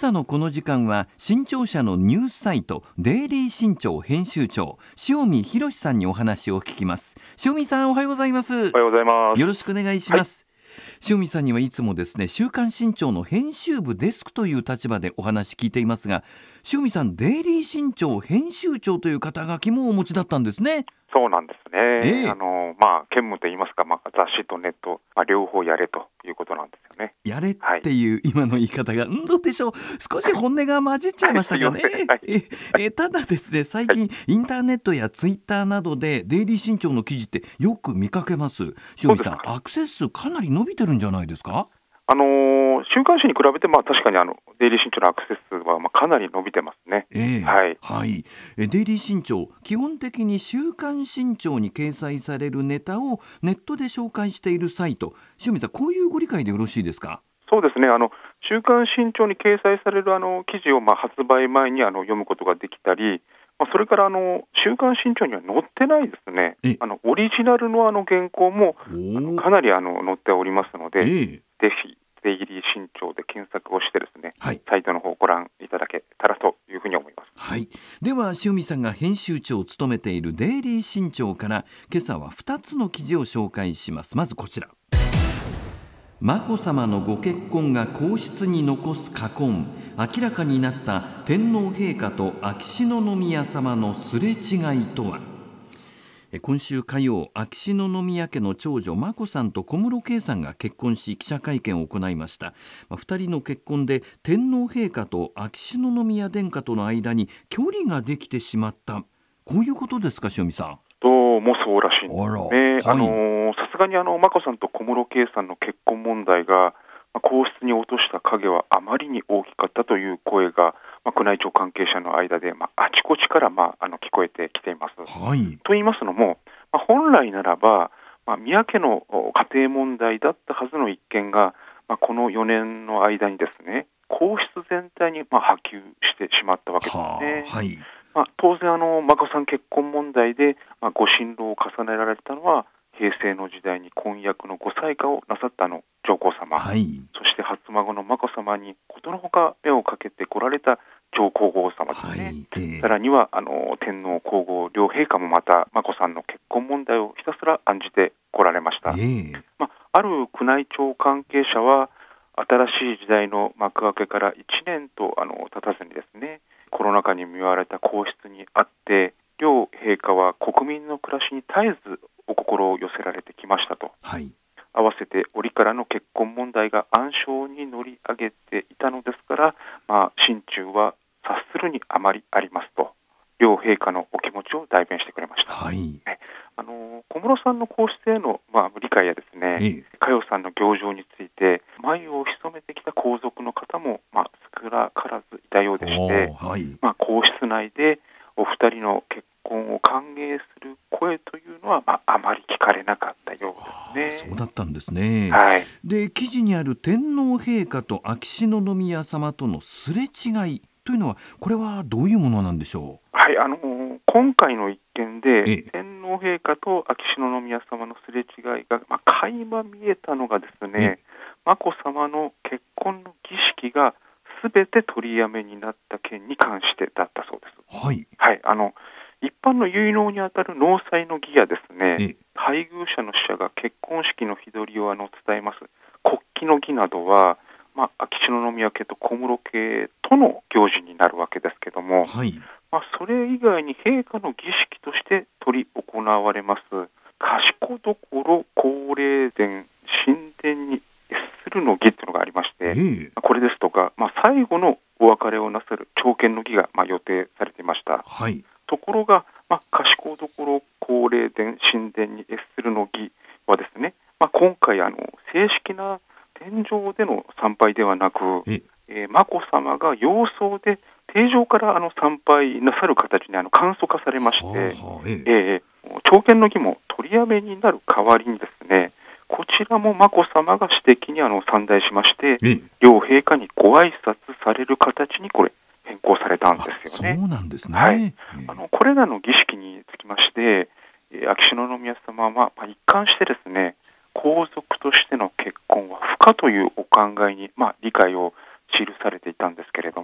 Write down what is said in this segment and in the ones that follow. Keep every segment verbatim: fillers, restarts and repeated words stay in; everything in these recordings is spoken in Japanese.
朝のこの時間は新潮社のニュースサイトデイリー新潮編集長塩見博さんにお話を聞きます。塩見さん、おはようございます。おはようございます。 よろしくお願いします。はい、塩見さんにはいつもですね、週刊新潮の編集部デスクという立場でお話聞いていますが、塩見さん、デイリー新潮編集長という肩書きもお持ちだったんですね。 そうなんですね。 えー、 あのまあ、兼務といいますか、まあ、雑誌とネット、まあ、両方やれということなんですよね。 やれっていう今の言い方が、はい、んどうでしょう、少し本音が混じっちゃいましたかね。はい、ええただですね、最近、はい、インターネットやツイッターなどでデイリー新潮の記事ってよく見かけます。塩見さん、アクセス数かなり伸びてるんじゃないですか？ あのー、週刊誌に比べて、まあ、確かにあのデイリー新潮のアクセス数はまあかなり伸びてますね。 えーはいはい、えデイリー新潮、基本的に週刊新潮に掲載されるネタをネットで紹介しているサイト。塩見さん、こういうご理解でよろしいですか？ そうですね。あの週刊新潮に掲載されるあの記事をまあ発売前にあの読むことができたり、まあ、それからあの週刊新潮には載ってないですね、あのオリジナルのあの原稿もかなりあの載っておりますので、ぜひデイリー新潮で検索をしてですね、はい、サイトの方をご覧いただけたらというふうに思います。 はい、では塩見さんが編集長を務めているデイリー新潮から今朝はふたつの記事を紹介します。まずこちら、眞子さまのご結婚が皇室に残す禍根、明らかになった天皇陛下と秋篠宮さまのすれ違いとは。今週火曜、秋篠宮家の長女眞子さんと小室圭さんが結婚し記者会見を行いました。ふたりの結婚で天皇陛下と秋篠宮殿下との間に距離ができてしまった、こういうことですか？塩見さん。 どうもそうらしいんですね。 さすがにあの眞子さんと小室圭さんの結婚問題が、まあ、皇室に落とした影はあまりに大きかったという声が、まあ、宮内庁関係者の間で、まあ、あちこちから、まあ、あの聞こえてきています。 はい、 と言いますのも、まあ、本来ならば、まあ、宮家の家庭問題だったはずの一件が、まあ、このよねんの間にですね、皇室全体にまあ波及してしまったわけですね。 はい、 まあ、当然あの眞子さん結婚問題で、まあ、ご心労を重ねられたのは平成の時代に婚約のごさいかをなさったあの上皇様、 はい、 そして初孫の眞子さまにことのほか目をかけてこられた上皇后さまですね。はい、えー、さらにはあの天皇皇后両陛下もまた眞子さんの結婚問題をひたすら案じてこられました。えーまあ、ある宮内庁関係者は新しい時代の幕開けからいちねんとあの経たずにですね、コロナ禍に見舞われた皇室にあって両陛下は国民の暮らしに絶えずお心を寄せられてきましたと。はい、合わせて折からの結婚問題が暗礁に乗り上げていたのですから、まあ、心中は察するにあまりありますと両陛下のお気持ちを代弁してくれました。はい、あの小室さんの皇室への、まあ、理解やですね、ええ、佳代さんの行情について眉を潜めてきた皇族の方も、まあ、少なからずいたようでして、はい、まあ、皇室内でお二人の結婚を歓迎する声というのは、まあ、あまり聞かれなかったようですね。 そうだったんですね。 はい、で記事にある天皇陛下と秋篠宮さまとのすれ違いというのは、これはどういうものなんでしょう？ はい、あのー、今回の一件で、ええ、天皇陛下と秋篠宮さまのすれ違いが、まあ、垣間見えたのがですね、眞子さまの結婚の儀式がすべて取りやめになった件に関してだったそうです。はい、はい、あの一般の結納にあたる納采の儀やですね、配偶者の使者が結婚式の日取りをあの伝えます国旗の儀などは、まあ、秋篠宮家と小室家との行事になるわけですけども、はい、まあ、それ以外に陛下の儀式として執り行われます賢所皇霊殿神殿に謁するの儀というのがありまして、えー、これですとか、まあ、最後のお別れをなさる朝見の儀が、まあ、予定されていました。はい、ところが、まあ、賢所皇霊殿神殿に謁するの儀はですね、まあ、今回あの正式な殿上での参拝ではなく、ええー、眞子さまが洋装で定常からあの参拝なさる形にあの簡素化されまして、はあはあ、ええー、朝見の儀も取りやめになる代わりにですね、こちらも眞子さまが私的にあの参拝しまして、ええ、両陛下にご挨拶される形にこれ変更されたんですよね。 そうなんですね。 はい、あのこれらの儀式につきまして、秋篠宮さまは、まあ、一貫してですね、皇族としての結婚は不可というお考えに、まあ、理解を記されていたんですけれども、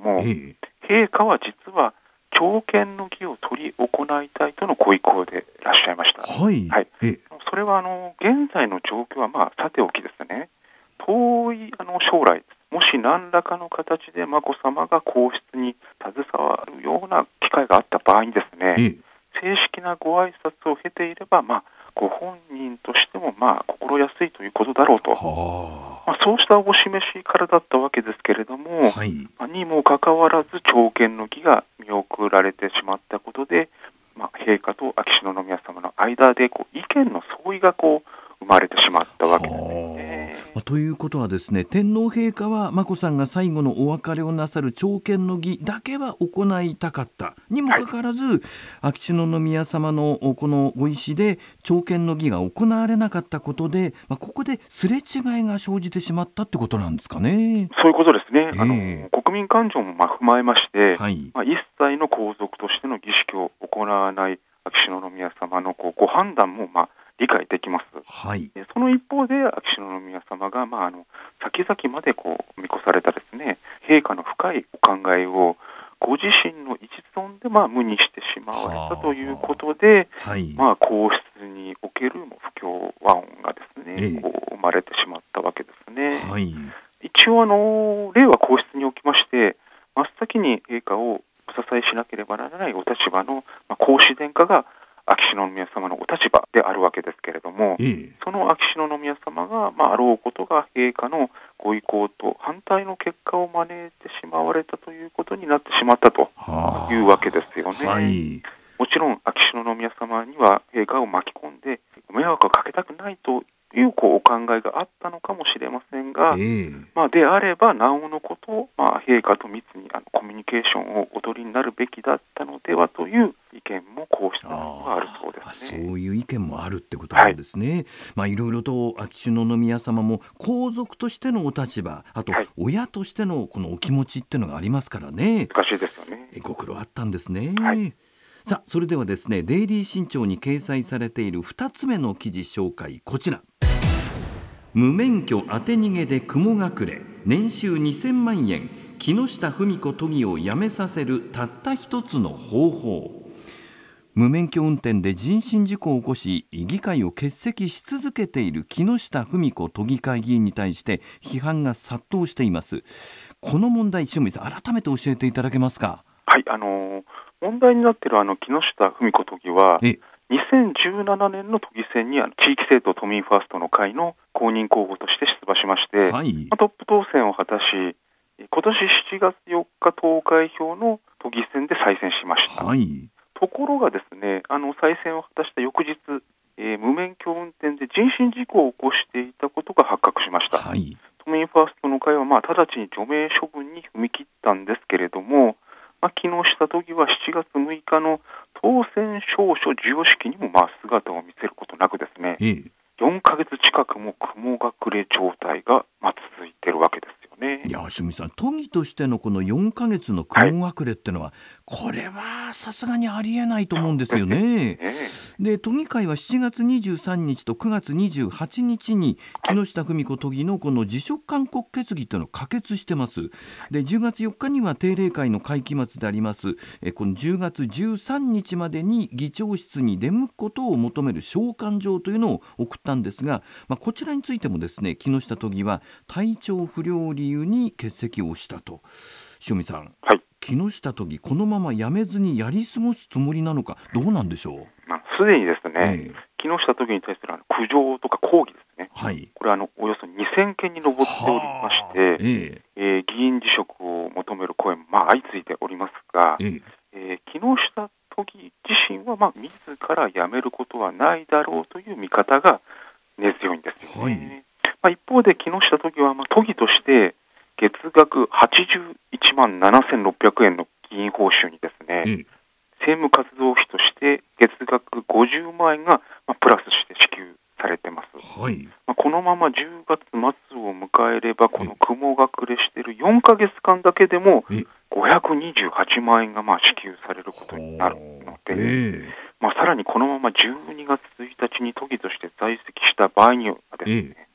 も、 ええ、 陛下は実は朝見の儀を執り行いたいとのご意向でいらっしゃいました。 はい、 はい、 ええ、 それはあの現在の状況はまあさておきですね、遠いあの将来、もし何らかの形で眞子さまが皇室に携わるような機会があった場合にですね、 ええ、 正式なご挨拶を経ていれば、まあ、ご本人としてもまあ心安いということだろうと、 はまあ、そうしたお示しからだったわけですけれども、 はい、 まあにもかかわらず朝見の儀が見送られてしまったことで、まあ、陛下と秋篠宮さまの間でこう意見の相違がこう生まれてしまったわけですね。 まあ、ということはですね、天皇陛下は眞子さんが最後のお別れをなさる朝見の儀だけは行いたかったにもかかわらず、はい、秋篠宮さまのこのご意思で朝見の儀が行われなかったことで、まあ、ここですれ違いが生じてしまったってことなんですかね。 そういうことですね、 えー、 あの国民感情もまあ踏まえまして、 はい、 まあ、一切の皇族としての儀式を行わない秋篠宮さまのこうご判断もまあ理解できます。 はい、 その一方で秋篠宮さまが、まあ、あの先々までこう見越されたですね、陛下の深いお考えをご自身の一存でまあ無にしてしまわれたということで、 はい、 まあ、皇室における不協和音がですね、ええ、こう生まれてしまったわけですね。 はい、 一応あの令和皇室におきまして真っ先に陛下をお支えしなければならないお立場の、まあ、皇嗣殿下が秋篠宮さまのお立場であるわけですけれども、 ええ、 その秋篠宮さまが、まあ、あろうことが陛下のご意向と反対の結果を招いてしまわれたということになってしまったというわけですよね。 はい、 もちろん秋篠宮さまには陛下を巻き込んでご迷惑をかけたくないというこうお考えがあったのかもしれませんが、 ええ、 まあ、であればなおのこと、まあ、陛下と密にあのコミュニケーションをお取りになるべきだったのではという意見も皇室にはあるそうですね。 そういう意見もあるってことなんですね。はい、まあ、いろいろと秋篠宮さまも皇族としてのお立場、あと親としてのこのお気持ちっていうのがありますからね。 難しいですよね。 ご苦労あったんですね。 はい、 さあ、それではですね、デイリー新潮に掲載されているふたつめの記事紹介、こちら。無免許当て逃げで雲隠れ、年収にせんまんえん、木下富美子都議を辞めさせるたった一つの方法。無免許運転で人身事故を起こし議会を欠席し続けている木下富美子都議会議員に対して批判が殺到しています。この問題、塩見さん、改めて教えていただけますか。 はい、あのー、問題になっているあの木下富美子都議はえにせんじゅうななねんの都議選にあの地域政党都民ファーストの会の公認候補として出馬しまして、 はい、 トップ当選を果たし、今年しちがつよっか投開票の都議選で再選しました。 はい、 ところがですね、あの再選を果たした翌日、えー、無免許運転で人身事故を起こしていたことが発覚しました。 はい、 都民ファーストの会は、まあ、直ちに除名処分に踏み切ったんですけれども、まあ、木下都議はしちがつむいかの当選証書授与式にもまあ姿を見せることなくですね、 ええ、 よんかげつ近くも雲隠れ状態がまあ続いているわけですよね。 いや、清水さん、都議としてのこのよんかげつの雲隠れってのは、はい、これはさすがにありえないと思うんですよね。で、都議会はしちがつにじゅうさんにちとくがつにじゅうはちにちに木下富美子都議のこの辞職勧告決議というのを可決してます。で、じゅうがつよっかには定例会の会期末でありますえこのじゅうがつじゅうさんにちまでに議長室に出向くことを求める召喚状というのを送ったんですが、まあ、こちらについてもですね、木下都議は体調不良を理由に欠席をしたと。塩見さん、 はい、 木下都議このまま辞めずにやり過ごすつもりなのか、どうなんでしょう。 まあ、すでにですね、えー、木下都議に対するあの苦情とか抗議ですね、 はい、 これはあのおよそにせんけんに上っておりまして、えーえー、議員辞職を求める声もまあ相次いでおりますが、えーえー、木下都議自身はまあ自ら辞めることはないだろうという見方が根強いんですよね。はい、まあ、一方で木下都議はまあ都議として月額はちじゅういちまんななせんろっぴゃくえんの議員報酬にですね、えー政務活動費として月額ごじゅうまんえんがプラスして支給されています。はい、まあ、このままじゅうがつまつを迎えればこの雲隠れしているよんかげつかんだけでもごひゃくにじゅうはちまんえんがまあ支給されることになるので、まあ、さらにこのままじゅうにがつついたちに都議として在籍した場合にはですね、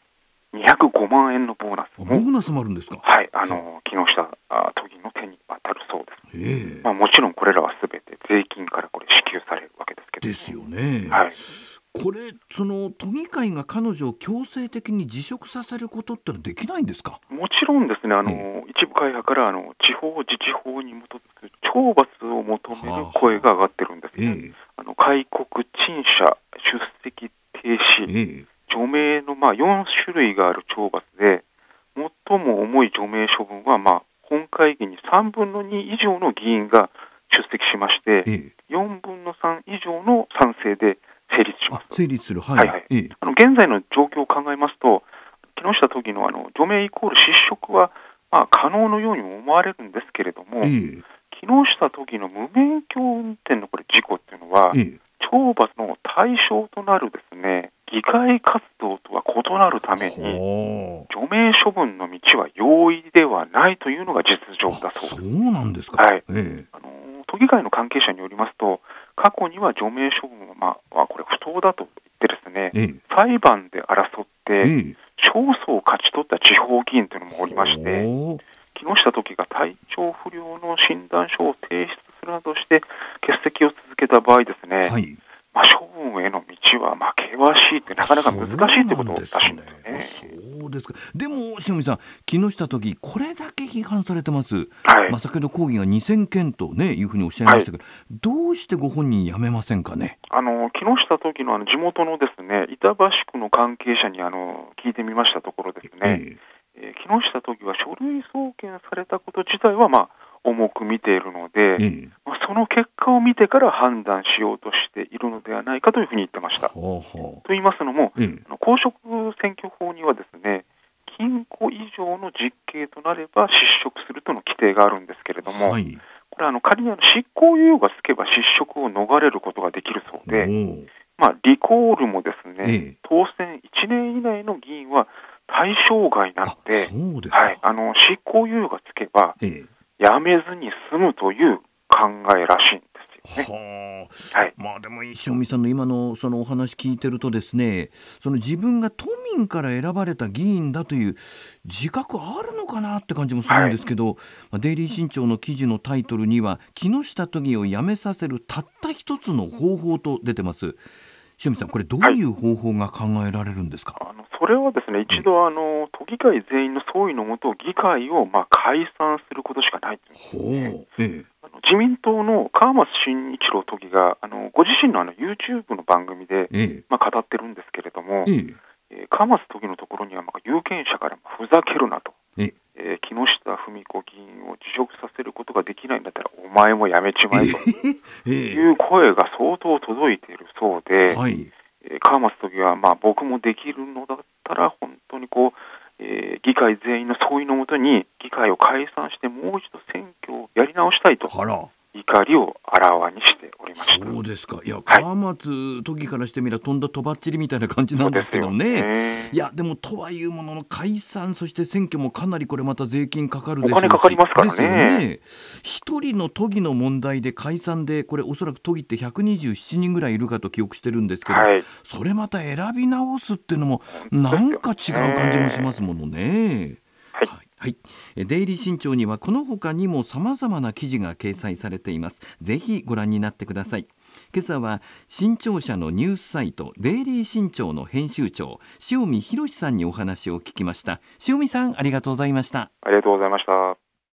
にひゃくごまんえんのボーナスも、 ボーナスもあるんですか。 はい、あの木下都議の手に渡るそうです。 えーまあ、もちろんこれらはすべて税金からこれ支給されるわけですけど、 ですよね。 はい、 これその都議会が彼女を強制的に辞職させることってのはできないんですか。 もちろんですね、あの、 え一部会派からあの地方自治法に基づく懲罰を求める声が上がってるんですね。 ええあの戒告、陳謝、出席停止、 ええ除名のまあよん種類がある懲罰で、最も重い除名処分はまあ本会議にさんぶんのに以上の議員が出席しまして、 ええよんぶんのさん以上の賛成で成立しまあす。 成立する。はい、 はいはいええあの現在の状況を考えますと、木下都議のあの除名イコール失職はまあ可能のようにも思われるんですけれども、 ええ木下都議の無免許運転のこれ事故っていうのは、 ええ懲罰の対象となるですね、議会活動とは異なるために、 は除名処分の道は容易ではないというのが実情だあそうです。 そうなんですか。 はいえあの都議会の関係者によりますと、過去には除名処分は、まあ、はこれ不当だと言ってですね、 ええ裁判で争っえてえ勝訴を勝ち取った地方議員というのもおりまして、 ほう木下都議が体調不良の診断書を提出するなどして欠席を続けた場合ですね、 はいまあ、処分への道はまあ険しいってなかなか難しいということらしいんですよね。 そうですか。でも塩見さん、木下都議これだけ批判されてます。 はいまあ、先ほど抗議がにせんけんと、ね、いうふうにおっしゃいましたけど、どうしてご本人辞めませんかね。 あの木下都議のあの地元のですね板橋区の関係者にあの聞いてみましたところですね、 ええー木下都議は書類送検されたこと自体はまあ重く見ているので、 ええまあ、その結果を見てから判断しようとしているのではないかというふうに言ってました。とほうほう言いますのも、 ええあの公職選挙法にはですね禁錮以上の実刑となれば失職するとの規定があるんですけれども、 はいこれはあの仮にあの執行猶予がつけば失職を逃れることができるそうで、 おうまあ、リコールもですね、 ええ当選いちねん以内の議員は対象外なのあで、 そうですか。 はい、あの執行猶予がつけばええ辞めずに済むという考えらしいんですよね。 はあはい、 まあでも塩見さんの今のそのお話聞いてるとですね、その自分が都民から選ばれた議員だという自覚あるのかなって感じもするんですけど、まあデイリー新潮の記事のタイトルには木下都議を辞めさせるたった一つの方法と出てます。塩見さん、これどういう方法が考えられるんですか。 あのそれはですね一度あの都議会全員の総意のもと議会をまあ解散することしかないというほうええあの自民党の川松真一郎都議があのご自身のあの YouTube の番組で、 ええまあ、語ってるんですけれども、 えええー川松都議のところにはまあ有権者からふざけるなと、 ええー木下富美子議員を辞職させることができないんだったらお前も辞めちまえとえいう声が相当届いているそうで、 はいえー川松都議はまあ僕もできるのだったら本当にこう、えー議会全員の総意のもとに議会を解散してもう一度選挙をやり直したいとあら怒りをあらわにしておりました。 そうですか。いや、 はい川松都議からしてみればとんだとばっちりみたいな感じなんですけどね。 そうですよねいやでもとはいうものの解散そして選挙もかなりこれまた税金かかるでしょうし、 お金かかりますからねですよね。一人の都議の問題で解散でこれおそらく都議ってひゃくにじゅうななにんぐらいいるかと記憶してるんですけど、 はい、 それまた選び直すっていうのも本当ですよねなんか違う感じもしますものね。 はいはいはい、デイリー新潮にはこの他にも様々な記事が掲載されています。ぜひご覧になってください。今朝は新潮社のニュースサイトデイリー新潮の編集長塩見博さんにお話を聞きました。塩見さん、ありがとうございました。 ありがとうございました。